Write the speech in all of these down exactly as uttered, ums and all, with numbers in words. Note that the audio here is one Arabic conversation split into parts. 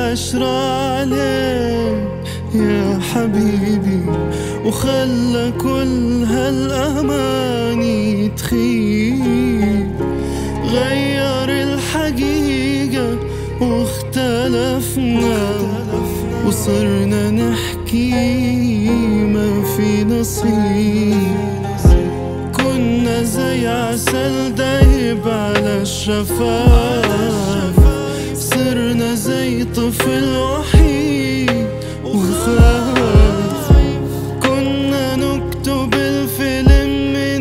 العشرة عليك يا حبيبي، وخلى كل هالأماني تخيب. غير الحقيقة واختلفنا، وصرنا نحكي ما في نصيب. كنا زي عسل دايب على الشفاف، صرنا زي طفل وحيد وخاف. كنا نكتب الفيلم من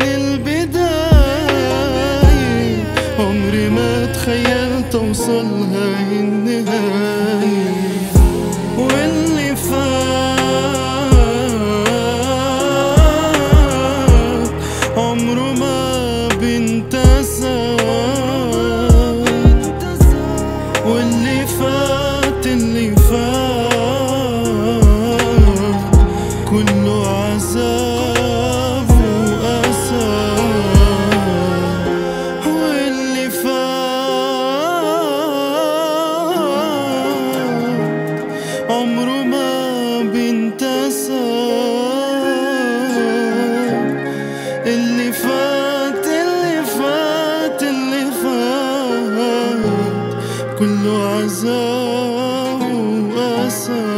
البداية، عمري ما تخيلت اوصل هاي النهاية. واللي فات عمره ما بينتسى، واللي فات اللي فات كله عذاب وأسى. واللي فات عمره ما بينتسى، اللي فات اللي فات اللي فات كله عذاب وأسى.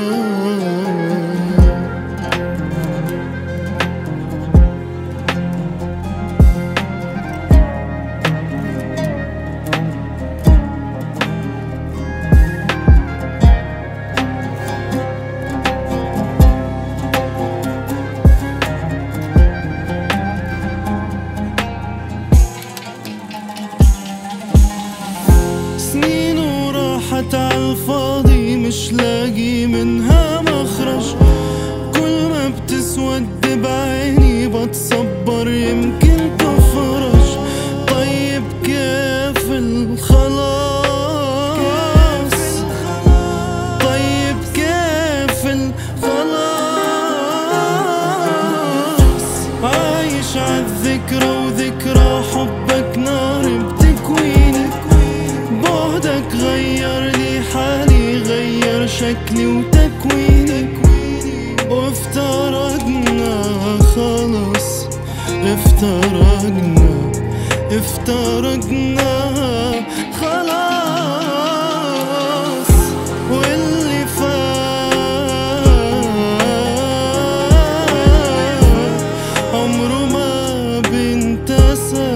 سنين وراحت عالفاضي، مش لاقي منها مخرج. كل ما بتسود بعيني بتصبر يمكن تفرج. طيب كيف الخلاص؟ طيب كيف الخلاص؟ عايش عالذكرى وذكرى حبك نار بتكويني. بعدك غير لي حالي، غير شكلي وتكويني. وافترقنا خلص، افترقنا افترقنا خلاص. واللي فات عمره ما بينتسى،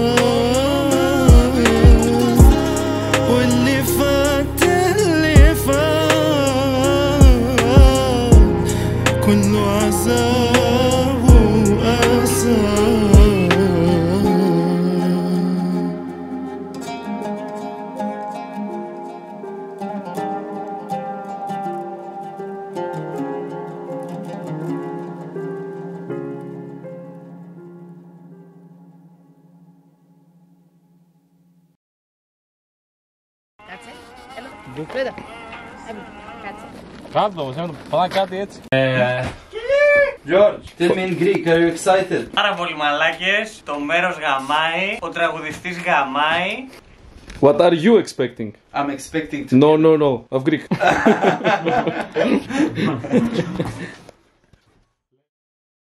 واللي فات اللي فات كله عذاب وأسى. Κάτσε. Κάτσε. Κάτω όμως, να πάμε κάτι έτσι. George, tell me in Greek, are you excited? Πάρα πολύ μαλάκες, το μέρος γαμάει, ο τραγουδιστής γαμάει. What are you expecting? I'm expecting to... No, no, no, of Greek.